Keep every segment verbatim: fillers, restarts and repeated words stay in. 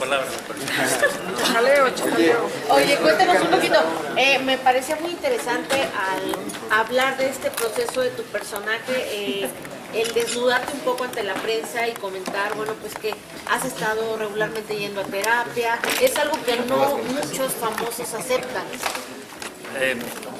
palabra. Jaleo, jaleo. Oye, cuéntanos un poquito. Eh, me parecía muy interesante al hablar de este proceso de tu personaje, eh, el desnudarte un poco ante la prensa y comentar, bueno, pues que has estado regularmente yendo a terapia. Es algo que no muchos famosos aceptan. Eh,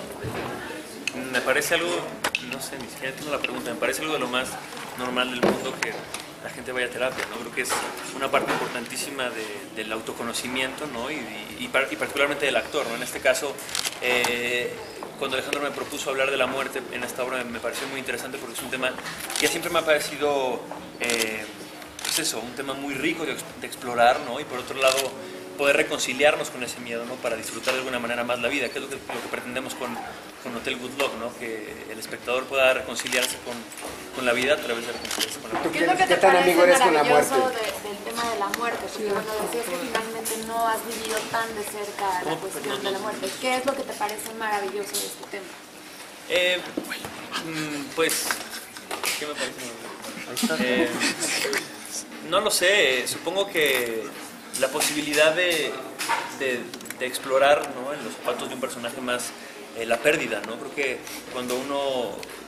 me parece algo, no sé, ni siquiera tengo la pregunta, me parece algo de lo más normal del mundo que la gente vaya a terapia, ¿no? Creo que es una parte importantísima de, del autoconocimiento, ¿no? y, y, y particularmente del actor, ¿no? En este caso, eh, cuando Alejandro me propuso hablar de la muerte en esta obra, me pareció muy interesante porque es un tema que siempre me ha parecido, eh, pues eso, un tema muy rico de, de explorar, ¿no? Y por otro lado, poder reconciliarnos con ese miedo, ¿no? Para disfrutar de alguna manera más la vida, que es lo que, lo que pretendemos con, con Hotel Good Luck, ¿no? Que el espectador pueda reconciliarse con, con la vida a través de reconciliarse con la muerte. ¿Qué es lo que te parece maravilloso de, del tema de la muerte? Porque bueno, decías que finalmente no has vivido tan de cerca la cuestión de la muerte. ¿Qué es lo que te parece maravilloso de este tema? Eh, pues, ¿qué me parece maravilloso? Eh, no lo sé, supongo que la posibilidad de, de, de explorar, ¿no? En los zapatos de un personaje más eh, la pérdida, ¿no? Creo que cuando uno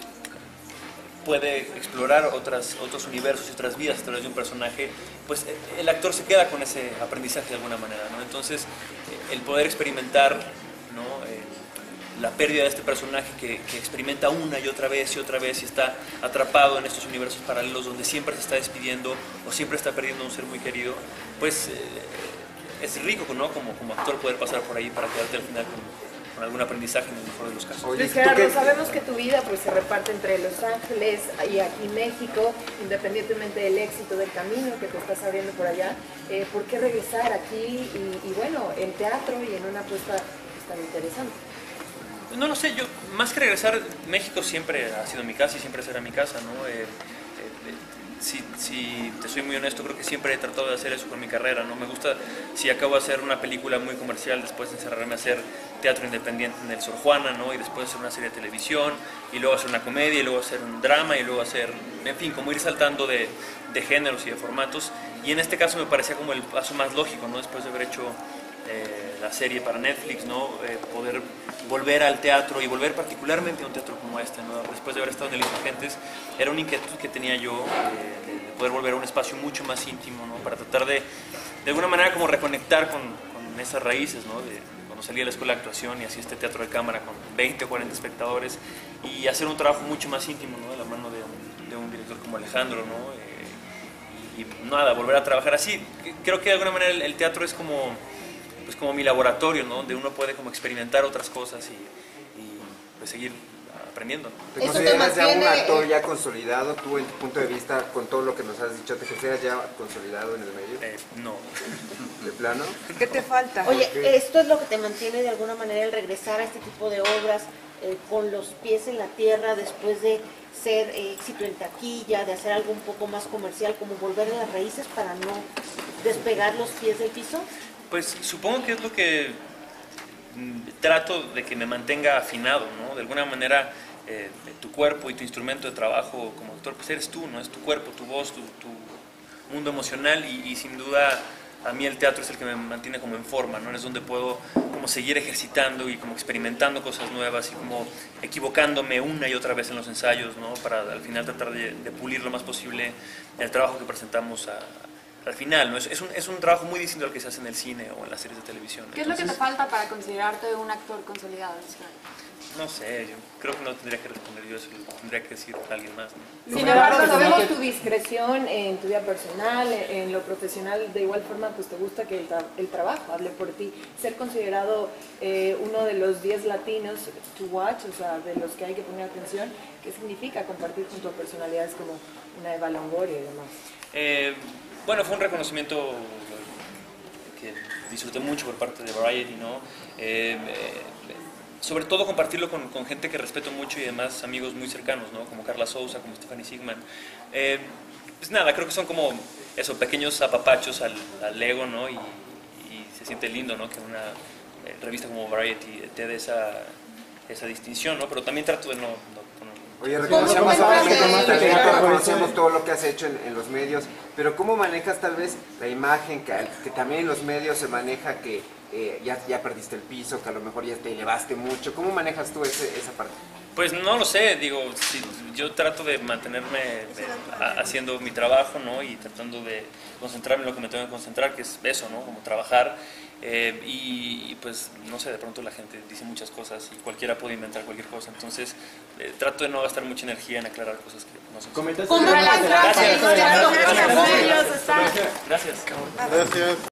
puede explorar otras, otros universos y otras vidas a través de un personaje, pues el actor se queda con ese aprendizaje de alguna manera, ¿no? Entonces, el poder experimentar, ¿no? Eh, la pérdida de este personaje que, que experimenta una y otra vez y otra vez y está atrapado en estos universos paralelos donde siempre se está despidiendo o siempre está perdiendo a un ser muy querido, pues eh, es rico, ¿no? Como, como actor poder pasar por ahí para quedarte al final con, con algún aprendizaje en el mejor de los casos. Luis Gerardo, sabemos que tu vida pues se reparte entre Los Ángeles y aquí México, independientemente del éxito del camino que te estás abriendo por allá. Eh, ¿Por qué regresar aquí y, y bueno, en teatro y en una apuesta pues, tan interesante? No lo sé, yo más que regresar, México siempre ha sido mi casa y siempre será mi casa, ¿no? Eh, eh, si, si te soy muy honesto, creo que siempre he tratado de hacer eso con mi carrera, ¿no? Me gusta, si acabo de hacer una película muy comercial, después de encerrarme a hacer teatro independiente en el Sor Juana, ¿no? Y después hacer una serie de televisión, y luego hacer una comedia, y luego hacer un drama, y luego hacer, en fin, como ir saltando de, de géneros y de formatos. Y en este caso me parecía como el paso más lógico, ¿no? Después de haber hecho eh, la serie para Netflix, ¿no? Eh, poder volver al teatro y volver particularmente a un teatro como este, ¿no? Después de haber estado en El Insurgentes, era una inquietud que tenía yo eh, de poder volver a un espacio mucho más íntimo, ¿no? Para tratar de, de alguna manera como reconectar con, con esas raíces, ¿no? De, cuando salí de la escuela de actuación y hacía este teatro de cámara con veinte o cuarenta espectadores y hacer un trabajo mucho más íntimo, ¿no? De la mano de un, de un director como Alejandro, ¿no? Eh, y, y nada, volver a trabajar así. Creo que de alguna manera el, el teatro es como pues como mi laboratorio, ¿no? Donde uno puede como experimentar otras cosas y, y pues seguir aprendiendo. ¿Te consideras ya un actor ya consolidado? Tú, en tu punto de vista, con todo lo que nos has dicho, ¿te consideras ya consolidado en el medio? Eh, no. ¿De plano? ¿Qué te falta? Oye, esto es lo que te mantiene de alguna manera el regresar a este tipo de obras eh, con los pies en la tierra después de ser eh, éxito en taquilla, de hacer algo un poco más comercial, como volver a las raíces para no despegar los pies del piso. Pues supongo que es lo que trato de que me mantenga afinado, ¿no? De alguna manera eh, tu cuerpo y tu instrumento de trabajo como actor, pues eres tú, ¿no? Es tu cuerpo, tu voz, tu, tu mundo emocional y, y sin duda a mí el teatro es el que me mantiene como en forma, ¿no? Es donde puedo como seguir ejercitando y como experimentando cosas nuevas y como equivocándome una y otra vez en los ensayos, ¿no? Para al final tratar de, de pulir lo más posible el trabajo que presentamos a al final, ¿no? Es, es, un, es un trabajo muy distinto al que se hace en el cine o en las series de televisión. ¿Qué Entonces, es lo que te falta para considerarte un actor consolidado? No sé, yo creo que no tendría que responder yo eso, lo tendría que decir alguien más, ¿no? Sin embargo, sabemos tu discreción en tu vida personal, en lo profesional, de igual forma, pues te gusta que el, tra el trabajo hable por ti. Ser considerado eh, uno de los diez latinos to watch, o sea, de los que hay que poner atención, ¿qué significa compartir junto a personalidades como una Eva Longoria y demás? Eh, Bueno, fue un reconocimiento que disfruté mucho por parte de Variety, ¿no? Eh, eh, sobre todo compartirlo con, con gente que respeto mucho y además amigos muy cercanos, ¿no? Como Carla Souza, como Stephanie Sigman. Eh, pues nada, creo que son como esos pequeños apapachos al, al ego, ¿no? Y, y se siente lindo, ¿no? Que una eh, revista como Variety te dé esa, esa distinción, ¿no? Pero también trato de no, no, Oye, reconocemos, reconocemos todo lo que has hecho en, en los medios, pero ¿cómo manejas tal vez la imagen que, que también en los medios se maneja que eh, ya, ya perdiste el piso, que a lo mejor ya te elevaste mucho? ¿Cómo manejas tú ese, esa parte? Pues no lo sé, digo, si, yo trato de mantenerme de, a, haciendo mi trabajo, ¿no? Y tratando de concentrarme en lo que me tengo que concentrar, que es eso, ¿no? Como trabajar. Eh, y, y pues, no sé, de pronto la gente dice muchas cosas y cualquiera puede inventar cualquier cosa. Entonces, eh, trato de no gastar mucha energía en aclarar cosas que no son. ¿Comentaste? ¿Cómo Gracias. Gracias. Gracias. Gracias. Gracias.